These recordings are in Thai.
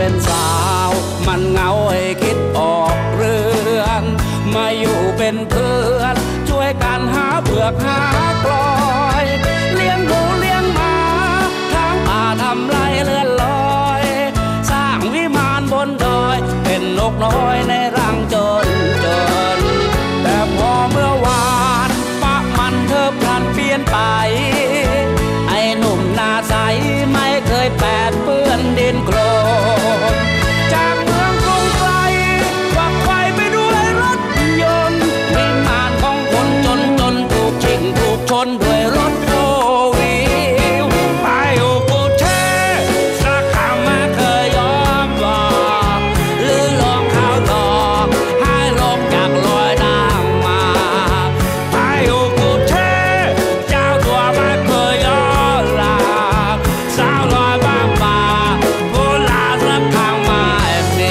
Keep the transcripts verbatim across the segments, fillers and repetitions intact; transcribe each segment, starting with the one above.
เป็นสาวมันเหงาให้คิดออกเรือนมาอยู่เป็นเพื่อนช่วยกันหาเผือกหากลอยเลี้ยงหมูเลี้ยงหมาทางป่าทำไรเลื่อนลอยสร้างวิมานบนดอยเป็นนกน้อยในรังจนจนแต่พอเมื่อวานปะมันเธอพลันเปลี่ยนไปไอ้หนุ่มหน้าใสไม่เคยแปดเปื้อนดินโคลนจากเมืองกรุงไกลวักไฟไปด้วยรถยนต์วิมานของคนจนจนถูกชิงถูกชนด้วยรถโฟร์วีลไปโอกูเช่สักคำไม่เคยยอมบอกหรือลองข่าวต่อให้ลงจากลอยน้ำมาไปโอกูเช่เจ้าตัวไม่เคยยอมลาสาวลอยบางป่าโบราณสักคำไม่มี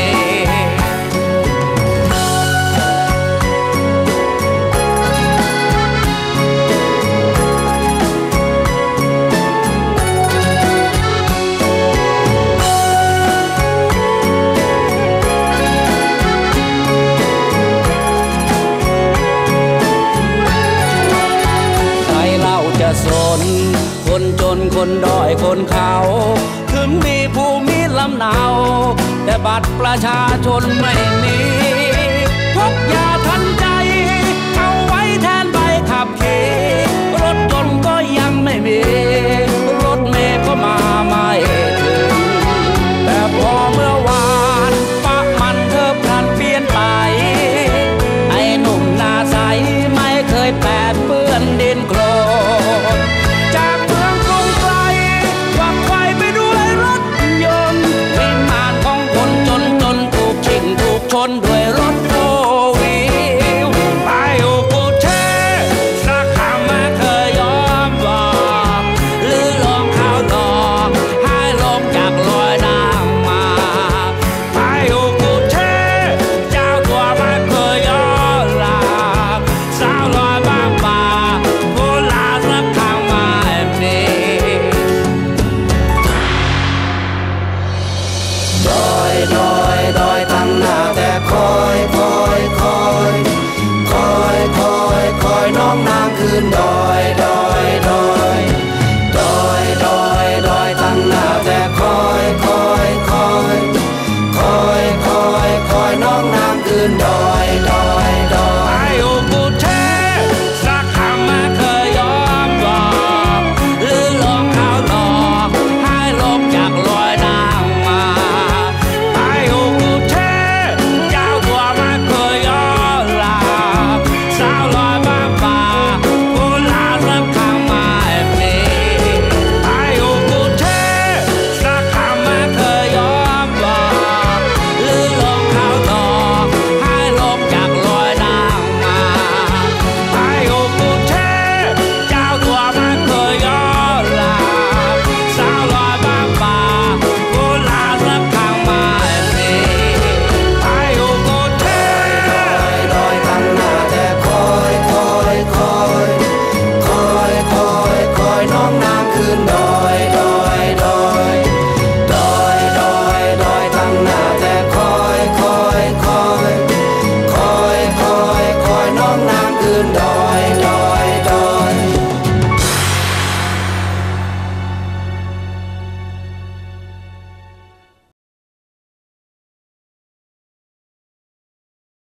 ใครเล่าจะสนคนจนคนด้อยคนเขาถึงมีภูมิลำเนาแต่บัตรประชาชนไม่มีพกยาทันใจเอาไว้แทนใบขับขี่รถยนต์ก็ยังไม่มีรถเมล์ก็มาไม่ถึงแต่พอเมื่อวานปะมันเธอพลันเปลี่ยนไปไอ้หนุ่มหน้าใสไม่เคยแปดเปื้อนดินโคลนจากเมืองกรุงไกลวักไฟไปด้วยรถยนต์วิมานของคนจนจนถูกชิงถูกชนด้วยรถโฟร์วีลไปโอกูเช่สักคำไม่เคยยอมบอกหรือลองข่าวต่อให้ลงจากลอยน้ำมาไปโอกูเช่เจ้าตัวไม่เคยยอมลาสาวลอยบางป่าโบราณสักคำไม่มีดอยดอยดอยตั้งหน้าแต่คอยคอยคอยคอยคอยคอยน้องนางคืนดอยดอยดอยดอยดอยดอยตั้งหน้าแต่คอยคอยคอยคอยคอยคอยน้องนางคืนดอยดอยดอยไอโอกูเช่สักคำไม่เคยยอมบอกหรือลองข่าวต่อให้ลงจากลอยน้ำมาไอโอกูเช่เจ้าตัวไม่เคยยอมลาสาวลอยบางป่าโบราณสักคำไม่มีไอโอกูเช่สักคำไม่เคยยอมบอกหรือลองข่าวต่อให้ลงจากลอยน้ำมาไอโอกูเช่เจ้าตัวไม่เคยยอมลาสาวลอยบางป่าโบราณสักคำไม่มีไอโอกูเช่ดอยตั้งหน้าแต่คอยคอยคอยคอยคอยคอยน้องนางคืนดอยดอยดอยดอยดอยดอยตั้งหน้าแต่คอยคอยคอยคอยคอยคอยน้องนางคืนดอย